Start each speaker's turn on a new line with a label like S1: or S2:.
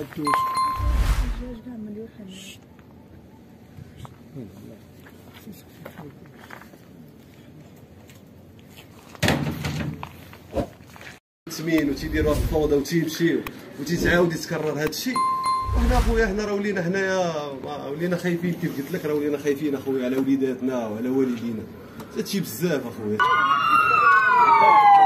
S1: الدجاج كاع مليون
S2: تسمين وتيديروا هاد الفوضى وتيمشيو وتيتعاود يتكرر هاد الشيء. وحنا اخويا حنا راه ولينا حنايا ولينا خايفين كيف قلت لك، راه ولينا خايفين اخويا على وليداتنا وعلى والدينا، هادشي بزاف اخويا.